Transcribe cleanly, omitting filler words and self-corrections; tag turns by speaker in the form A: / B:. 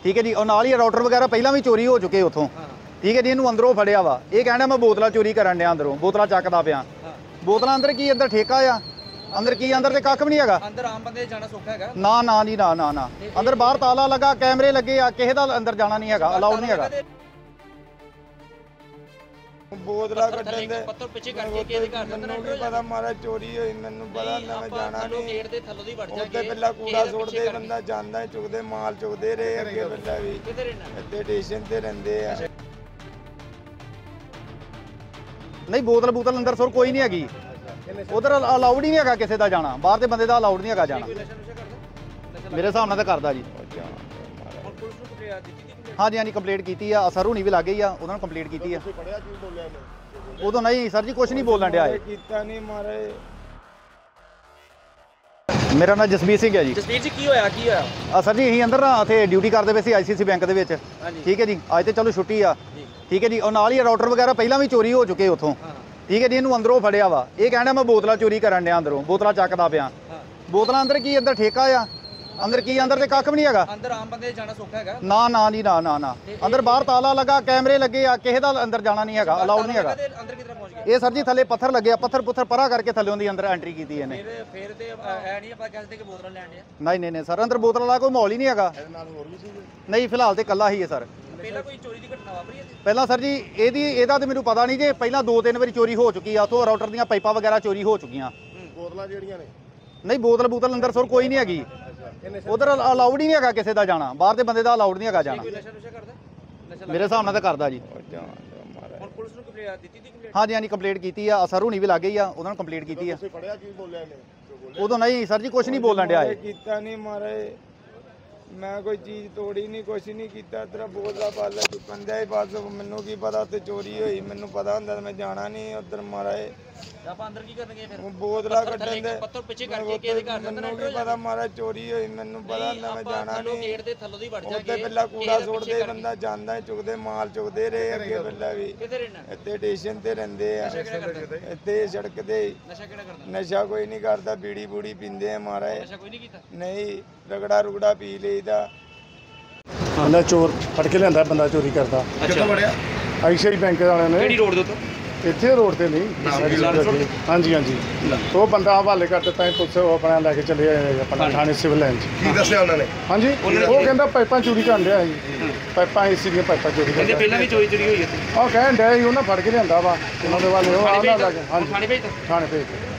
A: ठीक है जी। और नाल ही राउटर वगैरह पहला भी चोरी हो चुके उतों, ठीक है जी। इन्हू अंदरों फड़िया वा, ये कहना मैं बोतल चोरी करन दिया, अंदरों बोतल चकदा पिया। बोतल अंदर की अंदर ठेका आ, अंदर की अंदर तो कख भी नहीं है,
B: अंदर आम बंदे जाना सौखा है
A: ना ना जी ना ना ना। अंदर बाहर ताला लगा, कैमरे लगे आ, किसी का अंदर जाना नहीं है, अलाउड नहीं है।
C: ਬੋਤਲਾਂ ਕੱਢਣ ਦੇ
B: ਪੱਤਰ ਪਿੱਛੇ ਕਰਕੇ ਕਿਸੇ ਦੇ ਘਰ ਦੇ ਅੰਦਰ
C: ਮੈਨੂੰ ਕੀ ਪਤਾ ਮਾਰਾ ਚੋਰੀ ਹੋਈ, ਮੈਨੂੰ ਪਤਾ ਨਾ ਮੈਂ ਜਾਣਾ ਨਹੀਂ।
B: ਗੇਟ ਦੇ ਥੱਲੋਂ ਦੀ ਵੜ ਜਾਗੇ
C: ਉੱਤੇ ਪਹਿਲਾਂ ਕੂੜਾ ਸੁੱਟਦੇ, ਬੰਦਾ ਜਾਂਦਾ ਹੀ ਚੁੱਕਦੇ, ਮਾਲ ਚੁੱਕਦੇ ਰਹੇ ਅੱਗੇ ਪਹਿਲਾਂ ਵੀ।
B: ਕਿੱਥੇ ਰਹਿਣਾ
C: ਇੱਥੇ ਸਟੇਸ਼ਨ ਤੇ ਰਹਿੰਦੇ ਆ।
A: नहीं बोतल बूतल अंदर सुर कोई नहीं हैगी, उधर अलाउड ही नहीं है किसी का जाना, बाहर के बंदे का अलाउड नहीं है जाना। मेरे हिसाब नाल तां करदा जी। हाँ जी हाँ जी कंप्लेंट की है, सर हुणी भी लग गई है, उन्होंने कंप्लेंट की है। उदों नहीं सर जी कुछ नहीं बोलन दिया है।
C: ਕੀਤਾ ਨਹੀਂ ਮਾਰੇ।
A: मेरा नाम जसबीर सिंह है जी।
B: ਜਸਵੀਰ ਜੀ ਕੀ ਹੋਇਆ
A: सर जी असीं अंदर ना इत्थे ड्यूटी करते पे सी ICICI बैंक दे विच, ठीक है जी। अज तो चलो छुट्टी आ, ठीक है जी। और नाल ही राउटर वगैरह पहला भी चोरी हो चुके उतों, ठीक है जी। इन्हू अंदरों फड़िया वा, ये कहना मैं बोतल चोरी करन दिया, अंदरों बोतल चकदा पिया। बोतल अंदर की अंदर ठेका आ, अंदर की अंदर तो कख भी नहीं है,
B: ਅੰਦਰ ਆਮ ਬੰਦੇ ਜਾਣਾ ਸੌਖਾ ਹੈ
A: ना ना जी ना ना ना। अंदर बाहर ताला लगा, कैमरे लगे आ, किसी का अंदर जाना नहीं है, अलाउड नहीं है।
B: ਅੰਦਰ ਕਿਧਰ ਪਹੁੰਚ ਗਏ
A: ये सर जी थले पत्थर लगे आ, पत्थर पुत्थर परा करके थल्लों दी अंदर एंट्री की है।
B: ਫਿਰ ਤੇ ਐ ਨਹੀਂ ਆਪਾਂ ਕਹਿੰਦੇ ਕਿ ਬੋਤਲਾਂ ਲੈਣ ਆ
A: नहीं नहीं नहीं सर, अंदर बोतल वाला कोई माहौल ही नहीं है। नहीं फिलहाल तो कला ही है सर।
B: ਪਹਿਲਾਂ ਕੋਈ ਚੋਰੀ ਦੀ ਘਟਨਾ ਵਾਪਰੀ ਹੈ
A: ਪਹਿਲਾਂ ਸਰ ਜੀ ਇਹਦਾ ਤੇ ਮੈਨੂੰ ਪਤਾ ਨਹੀਂ ਜੇ ਪਹਿਲਾਂ 2-3 ਵਾਰੀ ਚੋਰੀ ਹੋ ਚੁੱਕੀ ਆ, ਉਥੋਂ ਰਾਊਟਰ ਦੀਆਂ ਪਾਈਪਾਂ ਵਗੈਰਾ ਚੋਰੀ ਹੋ ਚੁੱਕੀਆਂ।
C: ਬੋਤਲਾਂ ਜਿਹੜੀਆਂ ਨੇ
A: ਨਹੀਂ ਬੋਤਲ ਅੰਦਰ ਸੁਰ ਕੋਈ ਨਹੀਂ ਹੈਗੀ, ਉਧਰ ਅਲਾਉਡ ਹੀ ਨਹੀਂ ਹੈਗਾ ਕਿਸੇ ਦਾ ਜਾਣਾ, ਬਾਹਰ ਦੇ ਬੰਦੇ ਦਾ ਅਲਾਉਡ ਨਹੀਂ ਹੈਗਾ ਜਾਣਾ।
B: ਨਸ਼ਾ ਕਰਦਾ
A: ਮੇਰੇ ਹਿਸਾਬ ਨਾਲ ਤਾਂ ਕਰਦਾ ਜੀ।
B: ਹੁਣ ਪੁਲਿਸ ਨੂੰ ਕੰਪਲੇਂਟ ਦਿੱਤੀ ਦੀ ਕੰਪਲੇਂਟ
A: ਹਾਂਜੀ ਹਾਂਜੀ ਕੰਪਲੀਟ ਕੀਤੀ ਆ, ਸਰ ਹੁਣੀ ਵੀ ਲੱਗ ਗਈ ਆ, ਉਹਨਾਂ ਨੇ ਕੰਪਲੀਟ ਕੀਤੀ ਆ।
C: ਫੜਿਆ ਕੀ ਬੋਲਿਆ ਨੇ?
A: ਉਦੋਂ ਨਹੀਂ ਸਰ ਜੀ ਕੁਝ ਨਹੀਂ ਬੋਲਣ ਡਿਆ ਇਹ।
C: ਕੀਤਾ ਨਹੀਂ ਮਾਰੇ। ਮੈਂ ਕੋਈ ਚੀਜ਼ ਤੋੜੀ ਨਹੀਂ, ਕੁਛ ਨਹੀਂ ਕੀਤਾ। ਤੇਰਾ ਬੋਤਲਾਂ ਪਾਲਾ ਚੁੱਕਣ ਦਿਆ ਹੀ ਬਸ। ਮੈਨੂੰ ਕੀ ਪਤਾ ਉੱਥੇ ਚੋਰੀ ਹੋਈ, ਮੈਨੂੰ ਪਤਾ ਹੁੰਦਾ ਤਾਂ ਮੈਂ ਜਾਣਾ ਨਹੀਂ ਉੱਧਰ ਮਾਰੇ।
B: ਆਪਾਂ ਅੰਦਰ ਕੀ ਕਰਨਗੇ ਫਿਰ?
C: ਬੋਤਲਾਂ ਕੱਢਣ ਦੇ
B: ਪੱਤਰ ਪਿੱਛੇ ਕਰਕੇ ਕਿਸੇ ਦੇ ਘਰ ਦੇ ਅੰਦਰ
C: ਮੈਨੂੰ ਕੀ ਪਤਾ ਮਾਰਾ ਚੋਰੀ ਹੋਈ, ਮੈਨੂੰ ਪਤਾ ਹੁੰਦਾ ਮੈਂ ਜਾਣਾ ਨਹੀਂ।
B: ਗੇਟ ਦੇ ਥੱਲੋਂ ਦੀ ਵੜ ਜਾਗੇ
C: ਉੱਤੇ ਪਹਿਲਾਂ ਕੂੜਾ ਸੁੱਟਦੇ, ਬੰਦਾ ਜਾਂਦਾ ਹੀ ਚੁੱਕਦੇ, ਮਾਲ ਚੁੱਕਦੇ ਰਹੇ ਅੱਗੇ ਪਹਿਲਾਂ ਵੀ।
B: ਕਿੱਥੇ ਰਹਿਣਾ?
C: ਇੱਥੇ ਸਟੇਸ਼ਨ ਤੇ ਰਹਿੰਦੇ ਆ, ਇੱਥੇ ਸੜਕ ਤੇ।
B: ਨਸ਼ਾ ਕਿਹੜਾ ਕਰਦਾ?
C: ਨਸ਼ਾ ਕੋਈ ਨਹੀਂ ਕਰਦਾ, ਬੀੜੀ ਬੂੜੀ ਪੀਂਦੇ ਆ ਮਾਰੇ।
B: ਨਸ਼ਾ ਕੋਈ ਨਹੀਂ ਕੀਤਾ?
C: ਨਹੀਂ ਰਗੜਾ ਰੁਗੜਾ ਪੀ ਲਈਦਾ।
D: ਬੰਦਾ ਚੋਰ ਫੜ ਕੇ ਲਿਆਂਦਾ, ਬੰਦਾ ਚੋਰੀ ਕਰਦਾ।
B: ਕਿੱਥੋਂ ਵੜਿਆ?
D: ICICI ਬੈਂਕ ਵਾਲਿਆਂ ਨੇ।
B: ਕਿਹੜੀ ਰੋਡ ਦੇ ਉੱਤੇ?
D: ਇੱਥੇ ਰੋਡ ਤੇ ਨਹੀਂ, ਹਾਂਜੀ ਹਾਂਜੀ। ਉਹ ਬੰਦਾ ਹਵਾਲੇ ਕਰ ਦਿੱਤਾ, ਪੁਲਿਸ ਉਹ ਆਪਣਾ ਲੈ ਕੇ ਚਲੇ ਆਏ ਆਪਣਾ ਥਾਣੇ ਸਿਵਲ ਲਾਈਨ 'ਚ।
C: ਕੀ ਦੱਸਿਆ ਉਹਨਾਂ ਨੇ?
D: ਹਾਂਜੀ ਉਹ ਕਹਿੰਦਾ ਪਾਈਪਾਂ ਚੋਰੀ ਕਰਨ ਡਿਆ ਸੀ, ਪਾਈਪਾਂ AC ਦੀਆਂ ਪਾਈਪਾਂ ਚੋਰੀ ਕਰਦਾ।
B: ਪਹਿਲਾਂ ਵੀ ਚੋਰੀ ਹੋਈ ਇੱਥੇ।
D: ਉਹ ਕਹਿਣ ਡਿਆ ਸੀ ਉਹਨਾਂ ਫੜ ਕੇ ਲਿਆਂਦਾ ਵਾ ਉਹਨਾਂ ਦੇ ਵਾਲੇ, ਉਹ ਆਉਂਦਾ ਲੱਗ। ਹਾਂਜੀ
B: ਥਾਣੇ ਭੇਜਤਾ?
D: ਥਾਣੇ ਭੇਜ